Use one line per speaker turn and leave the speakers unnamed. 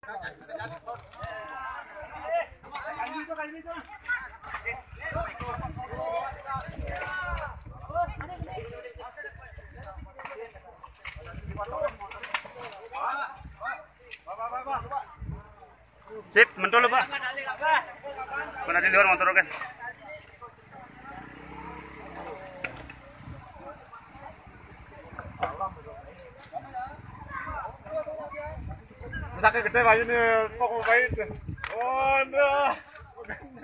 Sip, mentul Pak. Kena di luar motor kan. Sakit gede bayi nih, kok bayi. Oh, no.